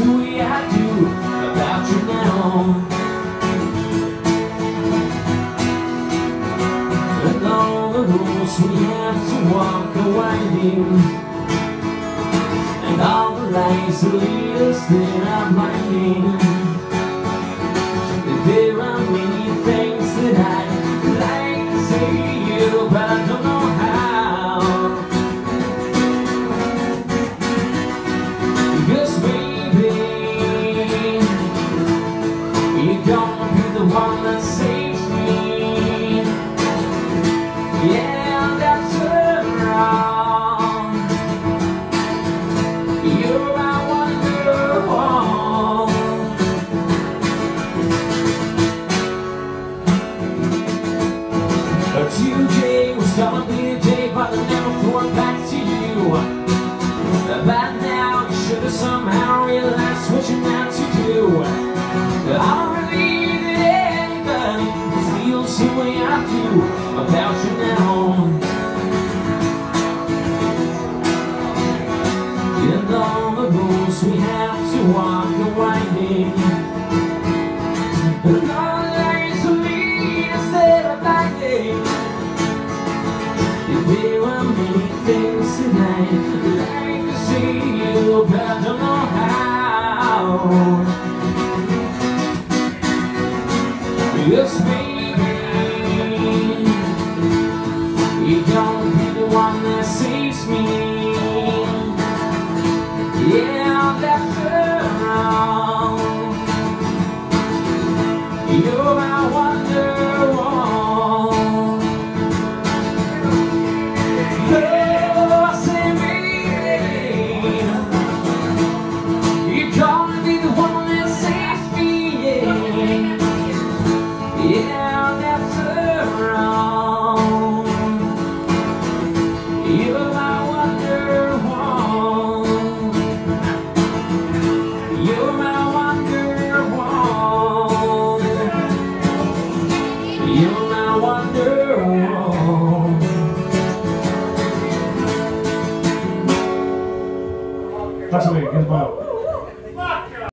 the way I do about you now. And all the roads we have to walk are winding, and all the lights that lead us there are blinding. There are many things that I'd like to say to you, but I don't know how. Because baby, you're gonna be the one that saves me. Yeah, that's wrong. You're my wonderwall. Today was gonna be a day, but I never thought back to you. By now, you should have somehow realized what you're not to do. I don't believe that anybody feels the way I do about you now. And all the roads we have to walk are winding, and all the lights will lead us there are blinding. There are many things tonight I'd like to say to you, but I don't know how. Yes, baby, you're gonna be the one that saves me. Yeah.